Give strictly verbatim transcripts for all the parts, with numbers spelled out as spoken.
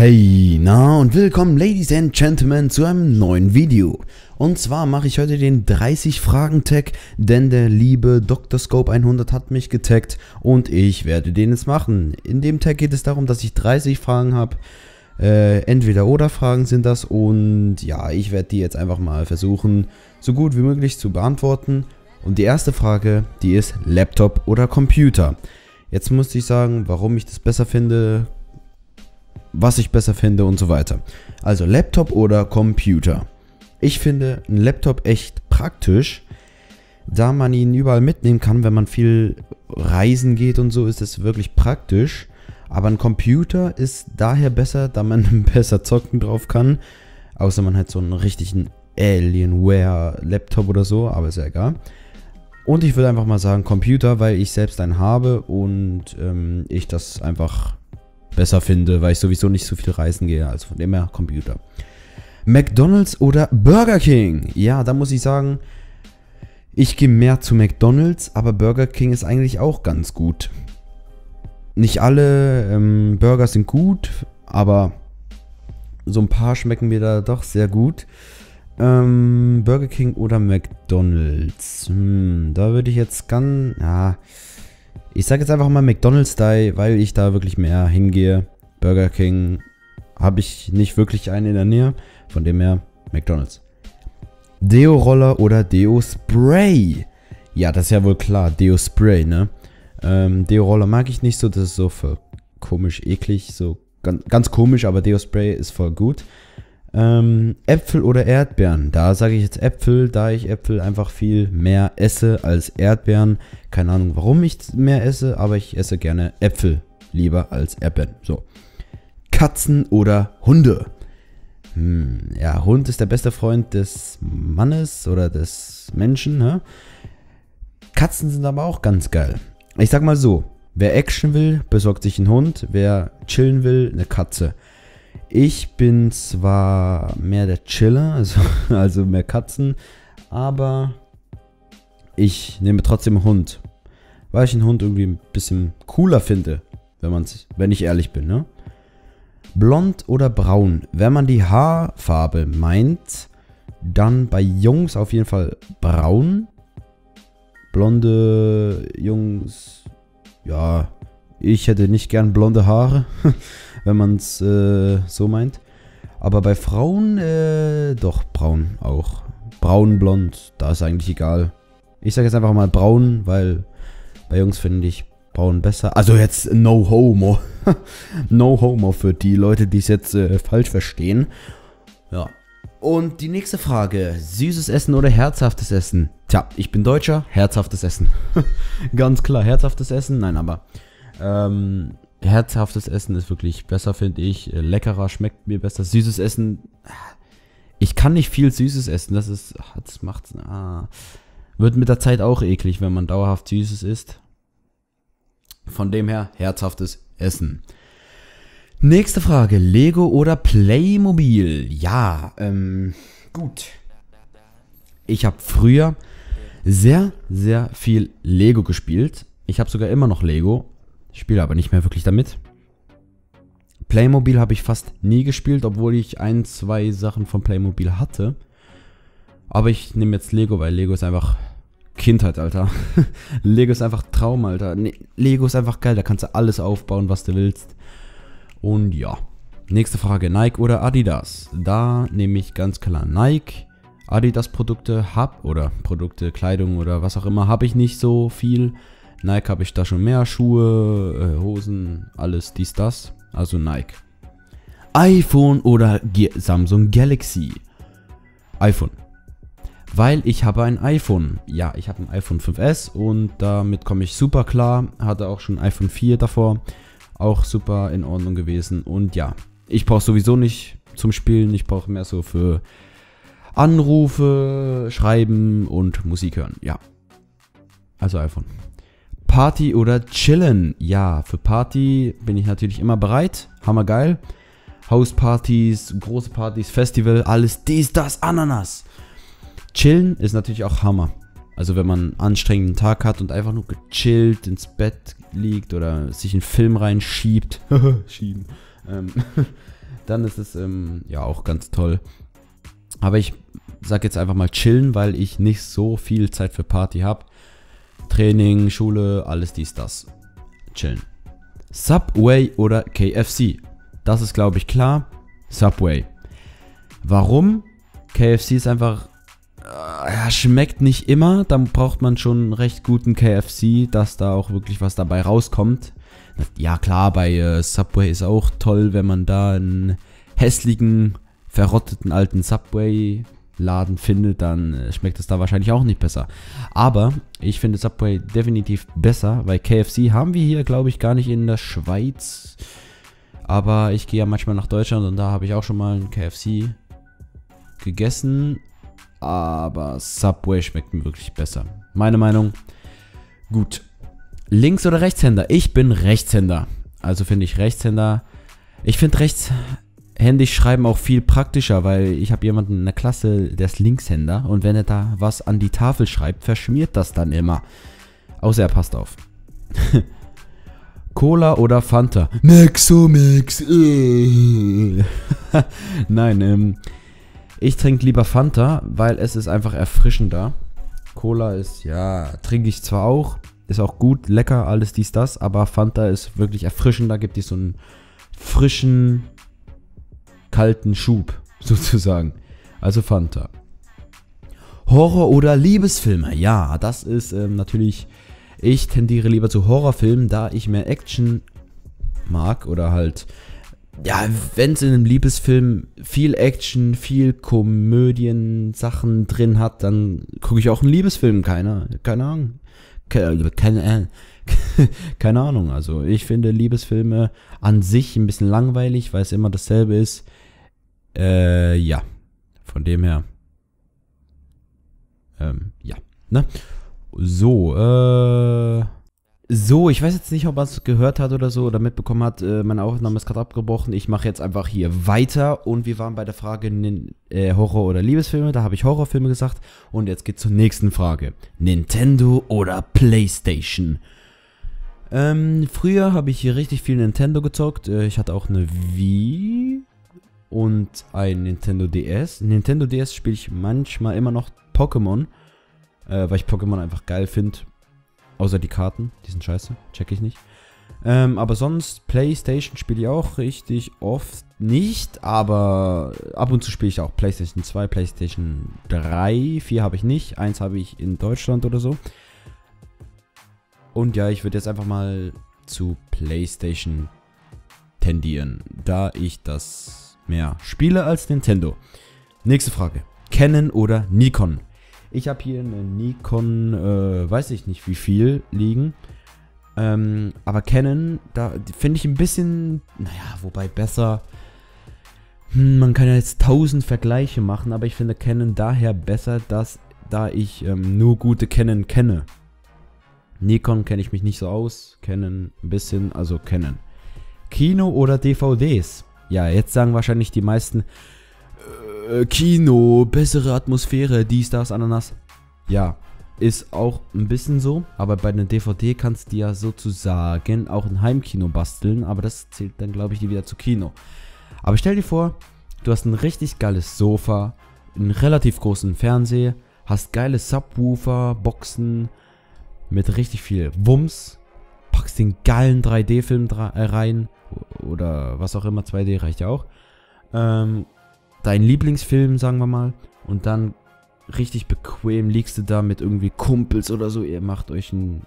Hey, na und willkommen Ladies and Gentlemen zu einem neuen Video. Und zwar mache ich heute den dreißig Fragen Tag, denn der liebe Doktor Scope hundert hat mich getaggt und ich werde den jetzt machen. In dem Tag geht es darum, dass ich dreißig Fragen habe. Äh, entweder oder Fragen sind das und ja, ich werde die jetzt einfach mal versuchen, so gut wie möglich zu beantworten. Und die erste Frage, die ist Laptop oder Computer. Jetzt muss ich sagen, warum ich das besser finde, was ich besser finde und so weiter. Also Laptop oder Computer. Ich finde einen Laptop echt praktisch, da man ihn überall mitnehmen kann, wenn man viel reisen geht und so, ist es wirklich praktisch. Aber ein Computer ist daher besser, da man besser zocken drauf kann. Außer man hat so einen richtigen Alienware-Laptop oder so, aber ist ja egal. Und ich würde einfach mal sagen Computer, weil ich selbst einen habe und ähm, ich das einfach besser finde, weil ich sowieso nicht so viel reisen gehe, also von dem her Computer. McDonald's oder Burger King? Ja, da muss ich sagen, ich gehe mehr zu McDonald's, aber Burger King ist eigentlich auch ganz gut. Nicht alle ähm, Burger sind gut, aber so ein paar schmecken mir da doch sehr gut. Ähm, Burger King oder McDonald's? Hm, da würde ich jetzt ganz, ja, ich sage jetzt einfach mal McDonald's, weil ich da wirklich mehr hingehe. Burger King habe ich nicht wirklich einen in der Nähe, von dem her McDonald's. Deo-Roller oder Deo-Spray? Ja, das ist ja wohl klar, Deo-Spray, ne? Ähm, Deo-Roller mag ich nicht so, das ist so voll komisch, eklig, so ganz, ganz komisch, aber Deo-Spray ist voll gut. Ähm, Äpfel oder Erdbeeren? Da sage ich jetzt Äpfel, da ich Äpfel einfach viel mehr esse als Erdbeeren. Keine Ahnung, warum ich mehr esse, aber ich esse gerne Äpfel lieber als Erdbeeren. So. Katzen oder Hunde? Hm, ja, Hund ist der beste Freund des Mannes oder des Menschen, ne? Katzen sind aber auch ganz geil. Ich sag mal so, wer Action will, besorgt sich einen Hund. Wer chillen will, eine Katze. Ich bin zwar mehr der Chiller, also, also mehr Katzen, aber ich nehme trotzdem einen Hund, weil ich einen Hund irgendwie ein bisschen cooler finde, wenn man's, wenn ich ehrlich bin, ne? Blond oder braun? Wenn man die Haarfarbe meint, dann bei Jungs auf jeden Fall braun. Blonde Jungs, ja, ich hätte nicht gern blonde Haare, wenn man es äh, so meint. Aber bei Frauen, äh, doch, braun auch. Braun, blond, da ist eigentlich egal. Ich sage jetzt einfach mal braun, weil bei Jungs finde ich braun besser. Also jetzt no homo. No homo für die Leute, die es jetzt äh, falsch verstehen. Ja. Und die nächste Frage, süßes Essen oder herzhaftes Essen? Tja, ich bin Deutscher, herzhaftes Essen. Ganz klar, herzhaftes Essen, nein, aber ähm, herzhaftes Essen ist wirklich besser, finde ich. Leckerer, schmeckt mir besser. Süßes Essen, ich kann nicht viel Süßes essen, das ist, das macht's, ah, wird mit der Zeit auch eklig, wenn man dauerhaft Süßes isst. Von dem her, herzhaftes Essen. Nächste Frage, Lego oder Playmobil? Ja, ähm, gut. Ich habe früher sehr, sehr viel Lego gespielt. Ich habe sogar immer noch Lego, spiele aber nicht mehr wirklich damit. Playmobil habe ich fast nie gespielt, obwohl ich ein, zwei Sachen von Playmobil hatte. Aber ich nehme jetzt Lego, weil Lego ist einfach Kindheit, Alter. Lego ist einfach Traum, Alter. Nee, Lego ist einfach geil, da kannst du alles aufbauen, was du willst. Und ja, nächste Frage, Nike oder Adidas? Da nehme ich ganz klar Nike. Adidas Produkte hab oder Produkte, Kleidung oder was auch immer habe ich nicht so viel. Nike habe ich da schon mehr, Schuhe, äh, Hosen, alles dies, das. Also Nike. iPhone oder G Samsung Galaxy? iPhone. Weil ich habe ein iPhone. Ja, ich habe ein iPhone fünf S und damit komme ich super klar. Hatte auch schon ein iPhone vier davor. Auch super in Ordnung gewesen. Und ja, ich brauche sowieso nicht zum Spielen. Ich brauche mehr so für Anrufe, Schreiben und Musik hören. Ja, also iPhone. Party oder chillen? Ja, für Party bin ich natürlich immer bereit. Hammergeil. Hauspartys, große Partys, Festival, alles dies, das, Ananas. Chillen ist natürlich auch Hammer. Also wenn man einen anstrengenden Tag hat und einfach nur gechillt ins Bett liegt oder sich einen Film reinschiebt. Schieben. ähm, dann ist es ähm, ja auch ganz toll. Aber ich sag jetzt einfach mal chillen, weil ich nicht so viel Zeit für Party habe. Training, Schule, alles dies, das. Chillen. Subway oder K F C? Das ist, glaube ich, klar. Subway. Warum? K F C ist einfach, äh, ja, schmeckt nicht immer. Dann braucht man schon einen recht guten K F C, dass da auch wirklich was dabei rauskommt. Ja klar, bei äh, Subway ist auch toll, wenn man da einen hässlichen, verrotteten alten Subway-Laden findet, dann äh, schmeckt es da wahrscheinlich auch nicht besser. Aber ich finde Subway definitiv besser, weil K F C haben wir hier, glaube ich, gar nicht in der Schweiz. Aber ich gehe ja manchmal nach Deutschland und da habe ich auch schon mal einen K F C gegessen. Aber Subway schmeckt mir wirklich besser. Meine Meinung. Gut. Links- oder Rechtshänder? Ich bin Rechtshänder. Also finde ich Rechtshänder. Ich finde rechtshändig schreiben auch viel praktischer, weil ich habe jemanden in der Klasse, der ist Linkshänder. Und wenn er da was an die Tafel schreibt, verschmiert das dann immer. Außer er passt auf. Cola oder Fanta? Maxomax. Nein, ähm, ich trinke lieber Fanta, weil es ist einfach erfrischender. Cola ist, ja, trinke ich zwar auch, ist auch gut, lecker, alles dies, das, aber Fanta ist wirklich erfrischender, gibt dir so einen frischen, kalten Schub, sozusagen. Also Fanta. Horror- oder Liebesfilme? Ja, das ist ähm, natürlich, ich tendiere lieber zu Horrorfilmen, da ich mehr Action mag oder halt, ja, wenn es in einem Liebesfilm viel Action, viel Komödien-Sachen drin hat, dann gucke ich auch einen Liebesfilm, keine, keine Ahnung. Keine, keine, keine Ahnung, also ich finde Liebesfilme an sich ein bisschen langweilig, weil es immer dasselbe ist. Äh, ja, von dem her, ähm, ja, ne? So, äh, so, ich weiß jetzt nicht, ob man es gehört hat oder so oder mitbekommen hat, äh, meine Aufnahme ist gerade abgebrochen. Ich mache jetzt einfach hier weiter und wir waren bei der Frage äh, Horror- oder Liebesfilme, da habe ich Horrorfilme gesagt und jetzt geht's zur nächsten Frage. Nintendo oder PlayStation? Ähm, früher habe ich hier richtig viel Nintendo gezockt, äh, ich hatte auch eine Wii und ein Nintendo D S. Nintendo D S spiele ich manchmal immer noch Pokémon, äh, weil ich Pokémon einfach geil finde. Außer die Karten, die sind scheiße, check ich nicht. Ähm, aber sonst, PlayStation spiele ich auch richtig oft nicht, aber ab und zu spiele ich auch PlayStation zwei, PlayStation drei, vier habe ich nicht, eins habe ich in Deutschland oder so. Und ja, ich würde jetzt einfach mal zu PlayStation tendieren, da ich das mehr spiele als Nintendo. Nächste Frage, Canon oder Nikon? Ich habe hier eine Nikon, äh, weiß ich nicht wie viel, liegen. Ähm, aber Canon, da finde ich ein bisschen, naja, wobei besser. Hm, man kann ja jetzt tausend Vergleiche machen, aber ich finde Canon daher besser, dass, da ich ähm, nur gute Canon kenne. Nikon kenne ich mich nicht so aus, Canon ein bisschen, also Canon. Kino oder D V Ds? Ja, jetzt sagen wahrscheinlich die meisten, Kino, bessere Atmosphäre, dies, das, Ananas. Ja, ist auch ein bisschen so, aber bei einer D V D kannst du ja sozusagen auch ein Heimkino basteln, aber das zählt dann, glaube ich, wieder zu Kino. Aber stell dir vor, du hast ein richtig geiles Sofa, einen relativ großen Fernseher, hast geile Subwoofer, Boxen mit richtig viel Wumms, packst den geilen drei D-Film rein oder was auch immer, zwei D reicht ja auch. Ähm, Dein Lieblingsfilm, sagen wir mal, und dann richtig bequem liegst du da mit irgendwie Kumpels oder so, ihr macht euch einen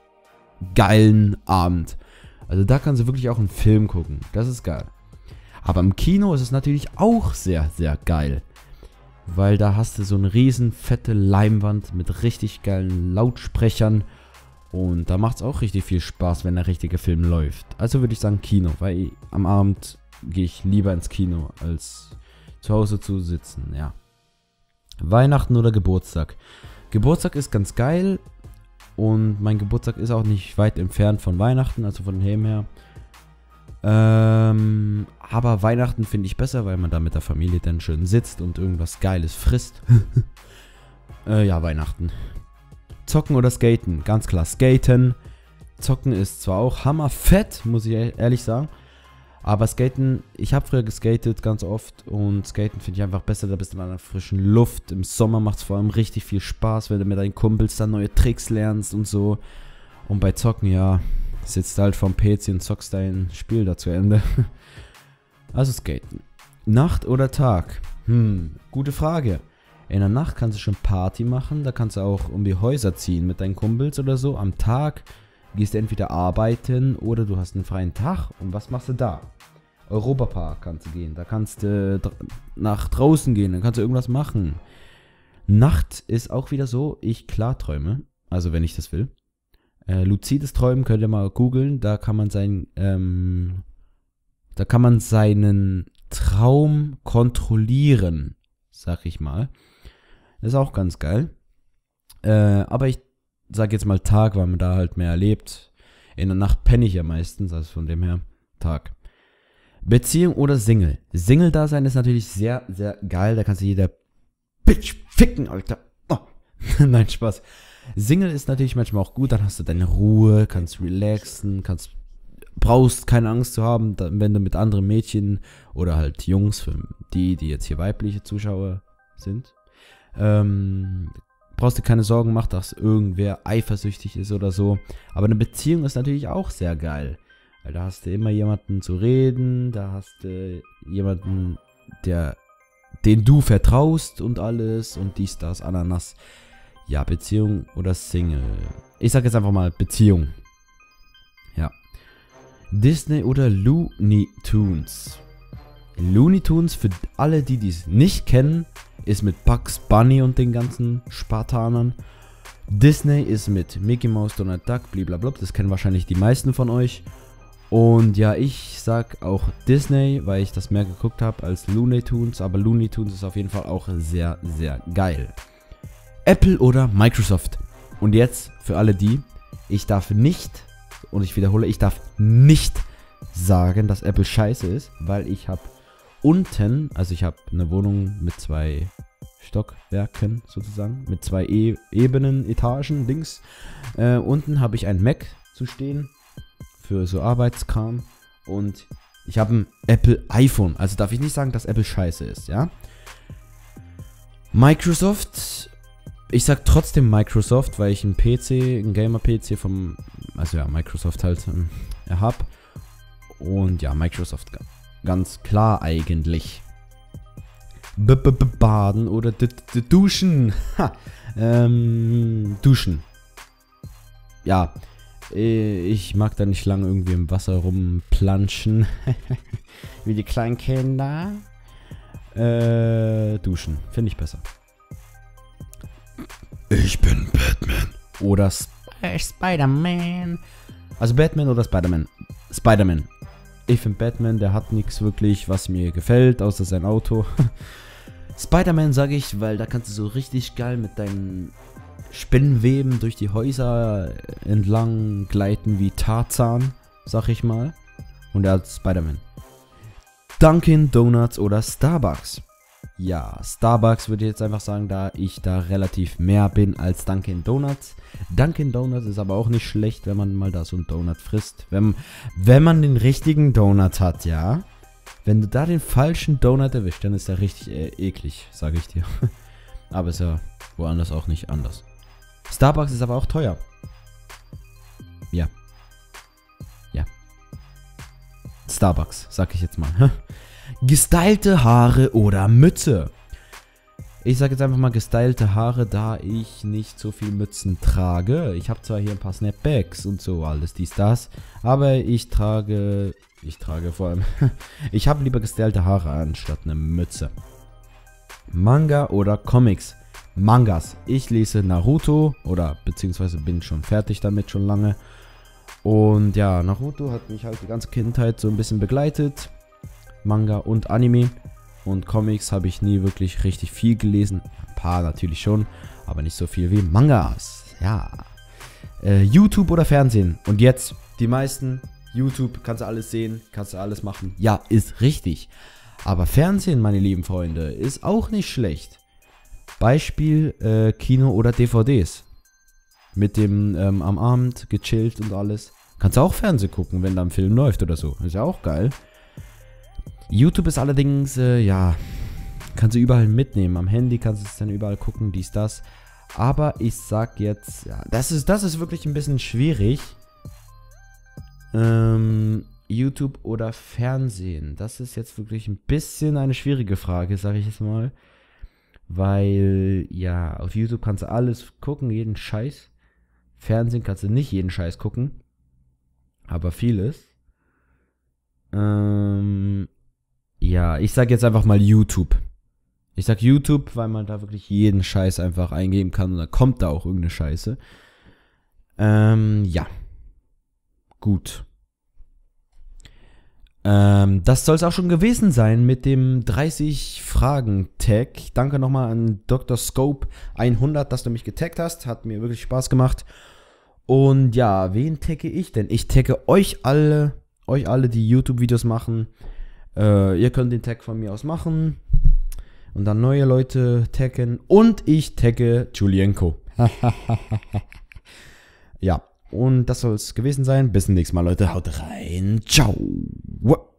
geilen Abend. Also da kannst du wirklich auch einen Film gucken, das ist geil. Aber im Kino ist es natürlich auch sehr, sehr geil, weil da hast du so eine riesen fette Leinwand mit richtig geilen Lautsprechern und da macht es auch richtig viel Spaß, wenn der richtige Film läuft. Also würde ich sagen Kino, weil am Abend gehe ich lieber ins Kino als zu Hause zu sitzen, ja. Weihnachten oder Geburtstag? Geburtstag ist ganz geil und mein Geburtstag ist auch nicht weit entfernt von Weihnachten, also von dem her. Ähm, aber Weihnachten finde ich besser, weil man da mit der Familie dann schön sitzt und irgendwas Geiles frisst. äh, ja, Weihnachten. Zocken oder Skaten? Ganz klar, Skaten. Zocken ist zwar auch hammerfett, muss ich ehrlich sagen. Aber Skaten, ich habe früher geskatet ganz oft und Skaten finde ich einfach besser, da bist du in einer frischen Luft. Im Sommer macht es vor allem richtig viel Spaß, wenn du mit deinen Kumpels dann neue Tricks lernst und so. Und bei Zocken, ja, sitzt du halt vom P C und zockst dein Spiel da zu Ende. Also Skaten. Nacht oder Tag? Hm, gute Frage. In der Nacht kannst du schon Party machen, da kannst du auch um die Häuser ziehen mit deinen Kumpels oder so. Am Tag gehst du entweder arbeiten oder du hast einen freien Tag. Und was machst du da? Europapark kannst du gehen, da kannst du dr- nach draußen gehen, dann kannst du irgendwas machen. Nacht ist auch wieder so, ich klarträume, also wenn ich das will. Äh, luzides Träumen könnt ihr mal googeln, da kann man sein, ähm, da kann man seinen Traum kontrollieren, sag ich mal. Das ist auch ganz geil. Äh, aber ich sag jetzt mal Tag, weil man da halt mehr erlebt. In der Nacht penne ich ja meistens, also von dem her Tag. Beziehung oder Single? Single-Dasein ist natürlich sehr, sehr geil. Da kannst du jeder Bitch ficken, Alter. Oh. Nein, Spaß. Single ist natürlich manchmal auch gut. Dann hast du deine Ruhe, kannst relaxen, kannst, brauchst keine Angst zu haben, wenn du mit anderen Mädchen oder halt Jungs, für die, die jetzt hier weibliche Zuschauer sind, ähm, brauchst du keine Sorgen machen, dass irgendwer eifersüchtig ist oder so. Aber eine Beziehung ist natürlich auch sehr geil. Weil da hast du immer jemanden zu reden, da hast du jemanden, der, den du vertraust und alles und dies, das, Ananas. Ja, Beziehung oder Single. Ich sag jetzt einfach mal Beziehung. Ja. Disney oder Looney Tunes. Looney Tunes, für alle, die dies nicht kennen, ist mit Bugs Bunny und den ganzen Spartanern. Disney ist mit Mickey Mouse, Donald Duck, blablabla. Das kennen wahrscheinlich die meisten von euch. Und ja, ich sag auch Disney, weil ich das mehr geguckt habe als Looney Tunes. Aber Looney Tunes ist auf jeden Fall auch sehr, sehr geil. Apple oder Microsoft? Und jetzt für alle die, ich darf nicht, und ich wiederhole, ich darf nicht sagen, dass Apple scheiße ist, weil ich habe unten, also ich habe eine Wohnung mit zwei Stockwerken sozusagen, mit zwei e Ebenen, Etagen, links. Äh, unten habe ich ein Mac zu stehen für so Arbeitskram und ich habe ein Apple iPhone, also darf ich nicht sagen, dass Apple scheiße ist, ja. Microsoft, ich sag trotzdem Microsoft, weil ich einen P C, einen Gamer-P C vom, also ja, Microsoft halt ähm, habe. Und ja, Microsoft ganz klar eigentlich. B -b -b Baden oder d -d Duschen. Ha. Ähm, duschen. Ja, ich mag da nicht lange irgendwie im Wasser rumplanschen. Wie die kleinen Kinder. Äh, duschen. Finde ich besser. Ich bin Batman. Oder Sp Spider-Man. Also Batman oder Spider-Man? Spider-Man. Ich finde Batman, der hat nichts wirklich, was mir gefällt, außer sein Auto. Spider-Man sage ich, weil da kannst du so richtig geil mit deinen Spinnenweben durch die Häuser entlang gleiten wie Tarzan, sag ich mal. Und er hat Spider-Man. Dunkin' Donuts oder Starbucks? Ja, Starbucks würde ich jetzt einfach sagen, da ich da relativ mehr bin als Dunkin' Donuts. Dunkin' Donuts ist aber auch nicht schlecht, wenn man mal da so einen Donut frisst. Wenn, wenn man den richtigen Donut hat, ja. Wenn du da den falschen Donut erwischt, dann ist der richtig äh, eklig, sage ich dir. Aber ist ja woanders auch nicht anders. Starbucks ist aber auch teuer. Ja. Ja. Starbucks, sag ich jetzt mal. Gestylte Haare oder Mütze? Ich sage jetzt einfach mal gestylte Haare, da ich nicht so viel Mützen trage. Ich habe zwar hier ein paar Snapbacks und so, alles dies, das. Aber ich trage, ich trage vor allem, ich habe lieber gestylte Haare anstatt eine Mütze. Manga oder Comics? Mangas. Ich lese Naruto oder beziehungsweise bin schon fertig damit schon lange. Und ja, Naruto hat mich halt die ganze Kindheit so ein bisschen begleitet. Manga und Anime. Und Comics habe ich nie wirklich richtig viel gelesen. Ein paar natürlich schon, aber nicht so viel wie Mangas. Ja. Äh, YouTube oder Fernsehen? Und jetzt, die meisten, YouTube, kannst du alles sehen, kannst du alles machen. Ja, ist richtig. Aber Fernsehen, meine lieben Freunde, ist auch nicht schlecht. Beispiel äh, Kino oder D V Ds. Mit dem ähm, am Abend gechillt und alles. Kannst du auch Fernsehen gucken, wenn da ein Film läuft oder so. Ist ja auch geil. YouTube ist allerdings, äh, ja, kannst du überall mitnehmen. Am Handy kannst du es dann überall gucken, dies, das. Aber ich sag jetzt, ja, das ist, das ist wirklich ein bisschen schwierig. Ähm, YouTube oder Fernsehen? Das ist jetzt wirklich ein bisschen eine schwierige Frage, sage ich jetzt mal. Weil, ja, auf YouTube kannst du alles gucken, jeden Scheiß. Fernsehen kannst du nicht jeden Scheiß gucken. Aber vieles. Ähm, ja, ich sag jetzt einfach mal YouTube. Ich sag YouTube, weil man da wirklich jeden Scheiß einfach eingeben kann und dann kommt da auch irgendeine Scheiße. Ähm, ja. Gut. Ähm, das soll es auch schon gewesen sein mit dem dreißig Fragen Tag. Danke nochmal an Doktor Scope hundert, dass du mich getaggt hast. Hat mir wirklich Spaß gemacht. Und ja, wen tagge ich denn? Ich tagge euch alle, euch alle, die YouTube-Videos machen. Äh, ihr könnt den Tag von mir aus machen. Und dann neue Leute taggen. Und ich tagge Julienko. Ja, und das soll es gewesen sein. Bis zum nächsten Mal, Leute. Haut rein. Ciao.